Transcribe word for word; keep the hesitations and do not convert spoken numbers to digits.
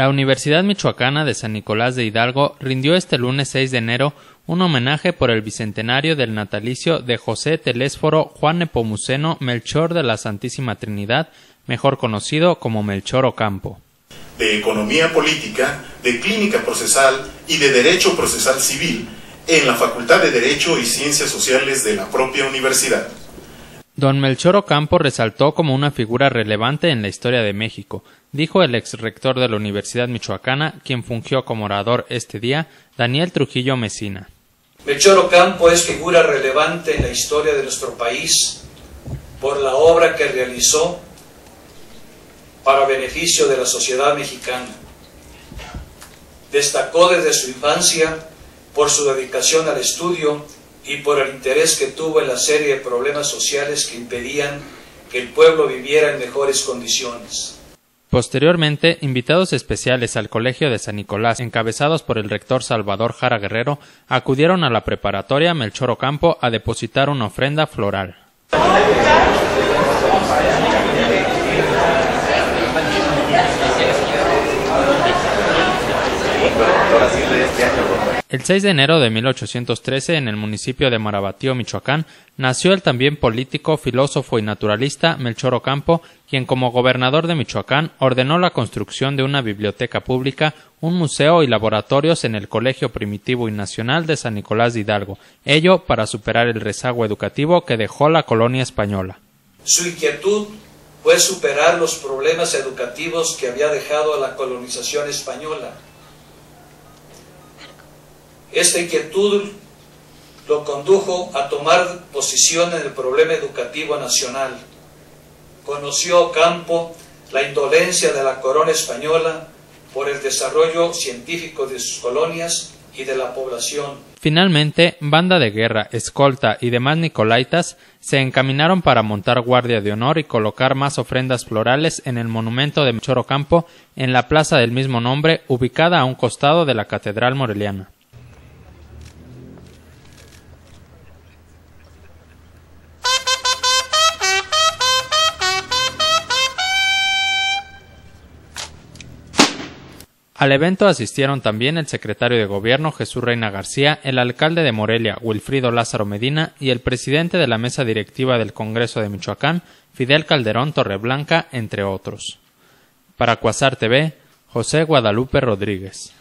La Universidad Michoacana de San Nicolás de Hidalgo rindió este lunes seis de enero un homenaje por el bicentenario del natalicio de José Telésforo Juan Nepomuceno Melchor de la Santísima Trinidad, mejor conocido como Melchor Ocampo. De Economía Política, de Clínica Procesal y de Derecho Procesal Civil en la Facultad de Derecho y Ciencias Sociales de la propia universidad. Don Melchor Ocampo resaltó como una figura relevante en la historia de México, dijo el exrector de la Universidad Michoacana, quien fungió como orador este día, Daniel Trujillo Mesina. Melchor Ocampo es figura relevante en la historia de nuestro país por la obra que realizó para beneficio de la sociedad mexicana. Destacó desde su infancia por su dedicación al estudio y por el interés que tuvo en la serie de problemas sociales que impedían que el pueblo viviera en mejores condiciones. Posteriormente, invitados especiales al Colegio de San Nicolás, encabezados por el rector Salvador Jara Guerrero, acudieron a la preparatoria Melchor Ocampo a depositar una ofrenda floral. El seis de enero de mil ochocientos trece, en el municipio de Marabatío, Michoacán, nació el también político, filósofo y naturalista Melchor Ocampo, quien como gobernador de Michoacán ordenó la construcción de una biblioteca pública, un museo y laboratorios en el Colegio Primitivo y Nacional de San Nicolás de Hidalgo, ello para superar el rezago educativo que dejó la colonia española. Su inquietud fue superar los problemas educativos que había dejado la colonización española. Esta inquietud lo condujo a tomar posición en el problema educativo nacional. Conoció Ocampo la indolencia de la corona española por el desarrollo científico de sus colonias y de la población. Finalmente, banda de guerra, escolta y demás nicolaitas se encaminaron para montar guardia de honor y colocar más ofrendas florales en el monumento de Melchor Ocampo en la plaza del mismo nombre, ubicada a un costado de la Catedral Moreliana. Al evento asistieron también el secretario de Gobierno Jesús Reina García, el alcalde de Morelia Wilfrido Lázaro Medina y el presidente de la mesa directiva del Congreso de Michoacán, Fidel Calderón Torreblanca, entre otros. Para Cuasar T V, José Guadalupe Rodríguez.